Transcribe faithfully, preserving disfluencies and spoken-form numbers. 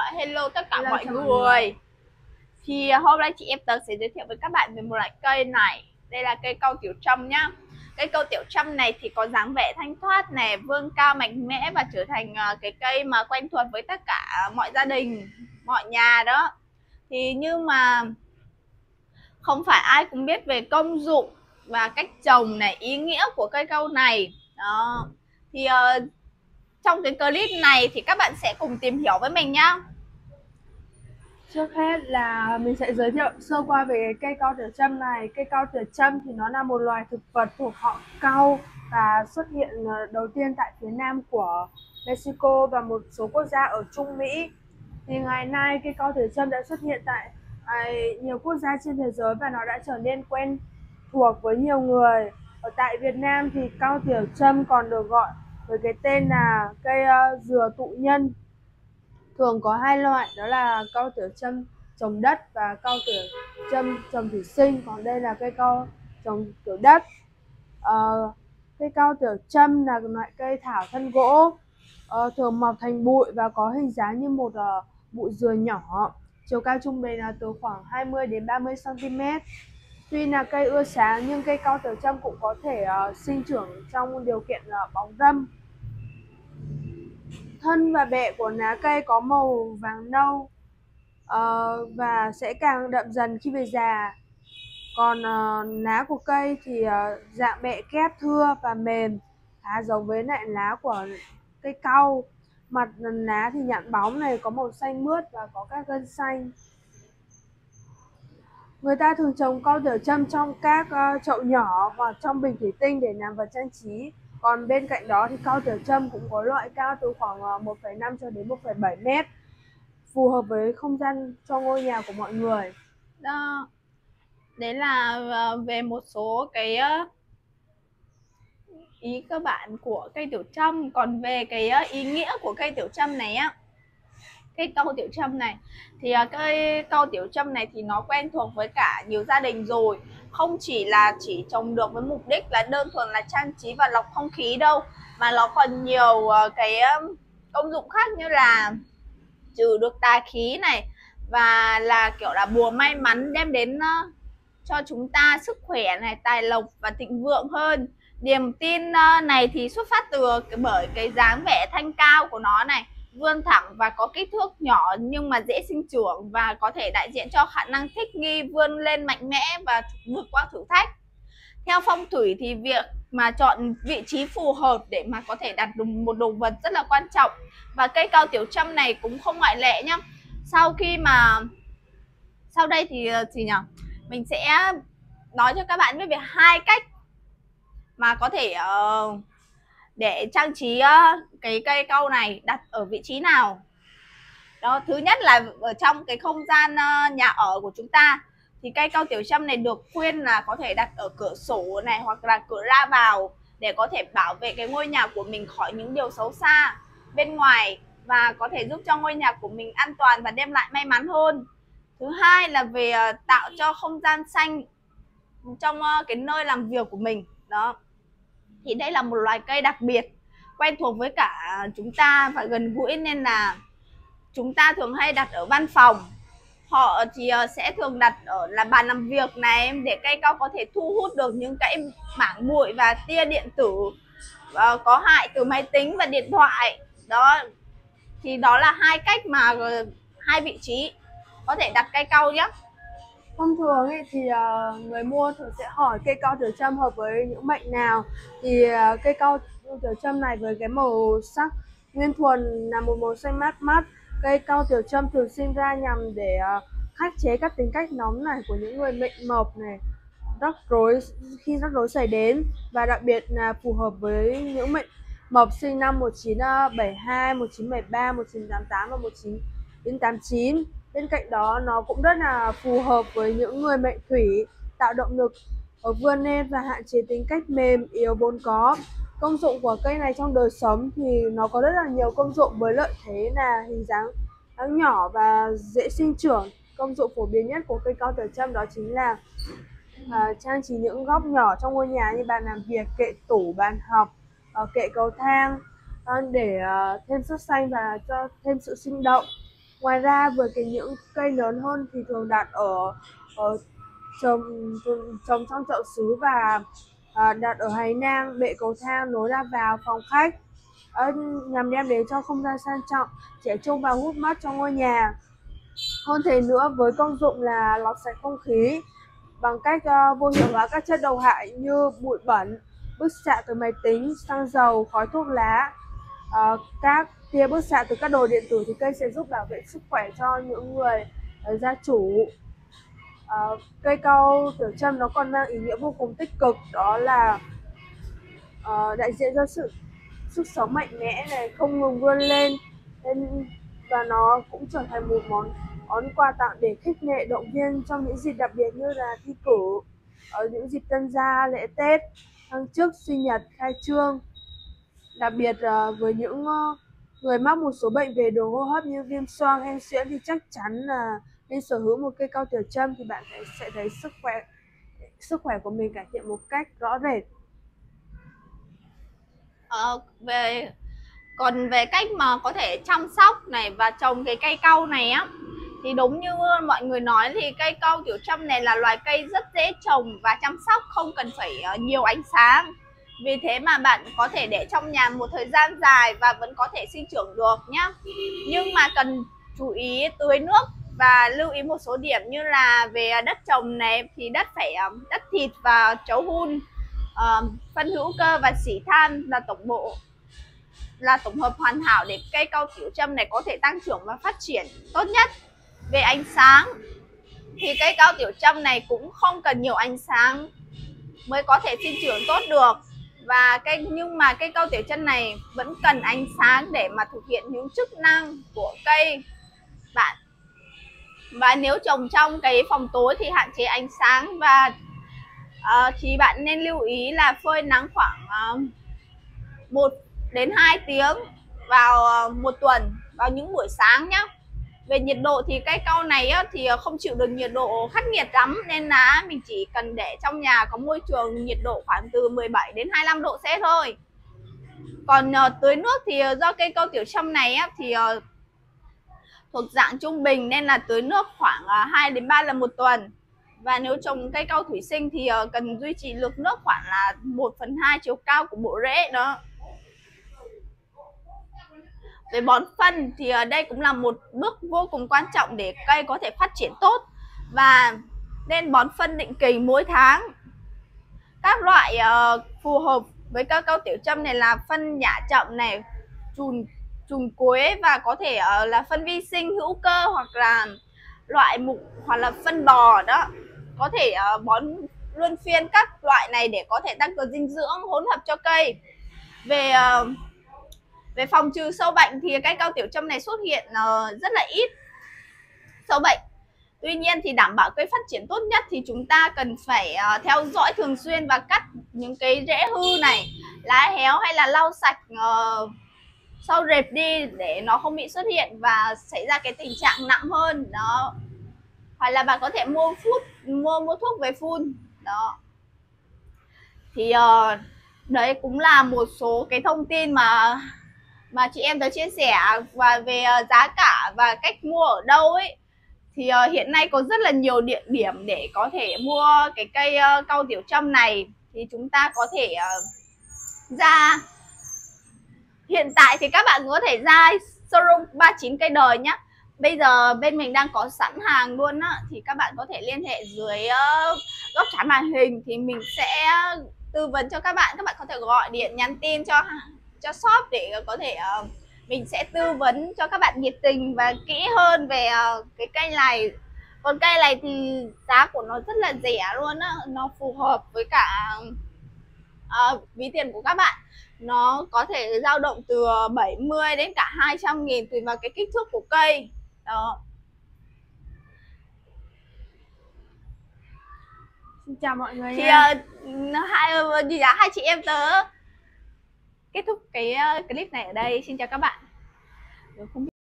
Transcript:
hello tất cả Hello, mọi chào mọi người. Thì uh, hôm nay chị em tớ sẽ giới thiệu với các bạn về một loại cây này. Đây là cây cau tiểu trâm nhá. Cây cau tiểu trâm này thì có dáng vẻ thanh thoát này, vươn cao mạnh mẽ và trở thành uh, cái cây mà quen thuộc với tất cả mọi gia đình, mọi nhà đó. Thì nhưng mà không phải ai cũng biết về công dụng và cách trồng này, ý nghĩa của cây cau này. Đó. Thì uh, trong cái clip này thì các bạn sẽ cùng tìm hiểu với mình nhá. Trước hết là mình sẽ giới thiệu sơ qua về cái cây cau tiểu trâm này. Cây cau tiểu trâm thì nó là một loài thực vật thuộc họ cau và xuất hiện đầu tiên tại phía nam của Mexico và một số quốc gia ở Trung Mỹ. Thì ngày nay cây cau tiểu trâm đã xuất hiện tại à, nhiều quốc gia trên thế giới và nó đã trở nên quen thuộc với nhiều người. Ở tại Việt Nam thì cau tiểu trâm còn được gọi với cái tên là cây uh, dừa tụ nhân. Thường có hai loại, đó là cau tiểu trâm trồng đất và cau tiểu trâm trồng thủy sinh. Còn đây là cây cau trồng kiểu đất. Ờ, cây cau tiểu trâm là loại cây thảo thân gỗ, ờ, thường mọc thành bụi và có hình dáng như một uh, bụi dừa nhỏ. Chiều cao trung bình là từ khoảng hai mươi đến ba mươi xăng ti mét. Tuy là cây ưa sáng nhưng cây cau tiểu trâm cũng có thể uh, sinh trưởng trong điều kiện uh, bóng râm. Thân và bẹ của lá cây có màu vàng nâu uh, và sẽ càng đậm dần khi về già. Còn uh, lá của cây thì uh, dạng bẹ kép thưa và mềm, khá giống với lại lá của cây cau. Mặt lá thì nhẵn bóng này, có màu xanh mướt và có các gân xanh. Người ta thường trồng cau tiểu trâm trong các uh, chậu nhỏ hoặc trong bình thủy tinh để làm vật trang trí. Còn bên cạnh đó thì cau tiểu trâm cũng có loại cao từ khoảng uh, một phẩy năm cho đến một phẩy bảy mét, phù hợp với không gian cho ngôi nhà của mọi người. Đó. Đấy là về một số cái ý cơ bản của cây tiểu trâm. Còn về cái ý nghĩa của cây tiểu trâm này á, cây cau tiểu trâm này thì cây cau tiểu trâm này thì nó quen thuộc với cả nhiều gia đình rồi, không chỉ là chỉ trồng được với mục đích là đơn thuần là trang trí và lọc không khí đâu, mà nó còn nhiều cái công dụng khác như là trừ được tà khí này, và là kiểu là bùa may mắn, đem đến cho chúng ta sức khỏe này, tài lộc và thịnh vượng hơn. Niềm tin này thì xuất phát từ bởi cái dáng vẻ thanh cao của nó này, vươn thẳng và có kích thước nhỏ nhưng mà dễ sinh trưởng, và có thể đại diện cho khả năng thích nghi, vươn lên mạnh mẽ và vượt qua thử thách. Theo phong thủy thì việc mà chọn vị trí phù hợp để mà có thể đặt một đồ vật rất là quan trọng, và cây cau tiểu trâm này cũng không ngoại lệ nhá. Sau khi mà sau đây thì gì nhỉ, mình sẽ nói cho các bạn biết về hai cách mà có thể uh, để trang trí uh, cái cây cau này đặt ở vị trí nào. Đó, thứ nhất là ở trong cái không gian uh, nhà ở của chúng ta thì cây cau tiểu trâm này được khuyên là có thể đặt ở cửa sổ này, hoặc là cửa ra vào, để có thể bảo vệ cái ngôi nhà của mình khỏi những điều xấu xa bên ngoài, và có thể giúp cho ngôi nhà của mình an toàn và đem lại may mắn hơn. Thứ hai là về uh, tạo cho không gian xanh trong uh, cái nơi làm việc của mình. Đó, thì đây là một loài cây đặc biệt, quen thuộc với cả chúng ta và gần gũi, nên là chúng ta thường hay đặt ở văn phòng. Họ thì sẽ thường đặt ở là bàn làm việc này, để cây cau có thể thu hút được những cái mảng bụi và tia điện tử uh, có hại từ máy tính và điện thoại. Đó, thì đó là hai cách mà uh, hai vị trí có thể đặt cây cau nhé. Thông thường ấy, thì uh, người mua thường sẽ hỏi cây cau tiểu trâm hợp với những mệnh nào. Thì uh, cây cau tiểu trâm này với cái màu sắc nguyên thuần là một màu xanh mát mắt. Cây cau tiểu trâm thường sinh ra nhằm để uh, khắc chế các tính cách nóng nảy của những người mệnh mộc này, rắc rối khi rắc rối xảy đến, và đặc biệt là phù hợp với những mệnh mộc sinh năm một nghìn chín trăm bảy mươi hai, một nghìn chín trăm bảy mươi ba, một nghìn chín trăm tám mươi tám và một nghìn chín trăm tám mươi chín. Bên cạnh đó nó cũng rất là phù hợp với những người mệnh thủy, tạo động lực ở vươn lên và hạn chế tính cách mềm yếu vốn có. Công dụng của cây này trong đời sống thì nó có rất là nhiều công dụng, với lợi thế là hình dáng nhỏ và dễ sinh trưởng. Công dụng phổ biến nhất của cây cau tiểu trâm đó chính là à, trang trí những góc nhỏ trong ngôi nhà như bàn làm việc, kệ tủ, bàn học, uh, kệ cầu thang, uh, để uh, thêm sắc xanh và cho thêm sự sinh động. Ngoài ra với cái những cây lớn hơn thì thường đặt ở, ở trồng trồng trong chậu sứ và à, đặt ở hành lang, bệ cầu thang nối ra vào phòng khách, à, nhằm đem đến cho không gian sang trọng, trẻ trung và hút mắt trong ngôi nhà. Hơn thế nữa, với công dụng là lọc sạch không khí bằng cách uh, vô hiệu hóa các chất độc hại như bụi bẩn, bức xạ từ máy tính, xăng dầu, khói thuốc lá, uh, các tia bức xạ từ các đồ điện tử, thì cây sẽ giúp bảo vệ sức khỏe cho những người uh, gia chủ. Uh, cây cau tiểu trâm nó còn mang ý nghĩa vô cùng tích cực, đó là uh, đại diện cho sự sức sống mạnh mẽ này, không ngừng vươn lên, nên và nó cũng trở thành một món món quà tặng để khích lệ động viên trong những dịp đặc biệt như là thi cử, ở những dịp tân gia, lễ Tết, thăng chức, sinh nhật, khai trương. Đặc biệt uh, với những uh, người mắc một số bệnh về đường hô hấp như viêm xoang, hen suyễn thì chắc chắn là nên sở hữu một cây cau tiểu trâm, thì bạn sẽ thấy sức khỏe sức khỏe của mình cải thiện một cách rõ rệt. Ờ, về còn về cách mà có thể chăm sóc này và trồng cái cây cau này á, thì đúng như mọi người nói thì cây cau tiểu trâm này là loài cây rất dễ trồng và chăm sóc, không cần phải nhiều ánh sáng. Vì thế mà bạn có thể để trong nhà một thời gian dài và vẫn có thể sinh trưởng được nhá. Nhưng mà cần chú ý tưới nước và lưu ý một số điểm như là về đất trồng này thì đất phải đất thịt và chấu hun, uh, phân hữu cơ và xỉ than là tổng bộ là tổng hợp hoàn hảo để cây cau tiểu trâm này có thể tăng trưởng và phát triển tốt nhất. Về ánh sáng thì cây cau tiểu trâm này cũng không cần nhiều ánh sáng mới có thể sinh trưởng tốt được, và cây nhưng mà cây cau tiểu trâm này vẫn cần ánh sáng để mà thực hiện những chức năng của cây bạn. Và nếu trồng trong cái phòng tối thì hạn chế ánh sáng, và uh, thì bạn nên lưu ý là phơi nắng khoảng uh, một đến hai tiếng vào một tuần vào những buổi sáng nhé. Về nhiệt độ thì cây cau này á, thì không chịu được nhiệt độ khắc nghiệt lắm, nên là mình chỉ cần để trong nhà có môi trường nhiệt độ khoảng từ mười bảy đến hai mươi lăm độ C thôi. Còn uh, tưới nước thì uh, do cây cau tiểu trâm này á, thì uh, thuộc dạng trung bình nên là tưới nước khoảng uh, hai đến ba lần một tuần. Và nếu trồng cây cau thủy sinh thì uh, cần duy trì lượng nước khoảng là một phần hai chiều cao của bộ rễ đó. Về bón phân thì ở đây cũng là một bước vô cùng quan trọng để cây có thể phát triển tốt, và nên bón phân định kỳ mỗi tháng. Các loại uh, phù hợp với cây cau tiểu trâm này là phân nhả chậm này, chùn chùn quế, và có thể uh, là phân vi sinh hữu cơ hoặc là loại mục hoặc là phân bò đó. Có thể uh, bón luân phiên các loại này để có thể tăng cường dinh dưỡng hỗn hợp cho cây. Về uh, Về phòng trừ sâu bệnh thì cây cau tiểu trâm này xuất hiện uh, rất là ít sâu bệnh. Tuy nhiên thì đảm bảo cây phát triển tốt nhất thì chúng ta cần phải uh, theo dõi thường xuyên và cắt những cái rễ hư này, lá héo, hay là lau sạch uh, sâu rệp đi để nó không bị xuất hiện và xảy ra cái tình trạng nặng hơn đó. Hoặc là bạn có thể mua phút mua mua thuốc về phun đó. Thì uh, đấy cũng là một số cái thông tin mà mà chị em tớ chia sẻ. Và về uh, giá cả và cách mua ở đâu ấy, thì uh, hiện nay có rất là nhiều địa điểm để có thể mua cái cây uh, cau tiểu trâm này. Thì chúng ta có thể uh, ra hiện tại thì các bạn có thể ra showroom ba mươi chín cây đời nhé. Bây giờ bên mình đang có sẵn hàng luôn á, thì các bạn có thể liên hệ dưới uh, góc trái màn hình thì mình sẽ tư vấn cho các bạn. Các bạn có thể gọi điện, nhắn tin cho cho shop để có thể uh, mình sẽ tư vấn cho các bạn nhiệt tình và kỹ hơn về uh, cái cây này. Còn cây này thì giá của nó rất là rẻ luôn á, nó phù hợp với cả uh, ví tiền của các bạn. Nó có thể dao động từ bảy mươi đến cả hai trăm nghìn tùy vào cái kích thước của cây đó. Xin chào mọi người Thì nha. uh, hai gì đó hai chị em tớ kết thúc cái uh, clip này ở đây. Xin chào các bạn. Không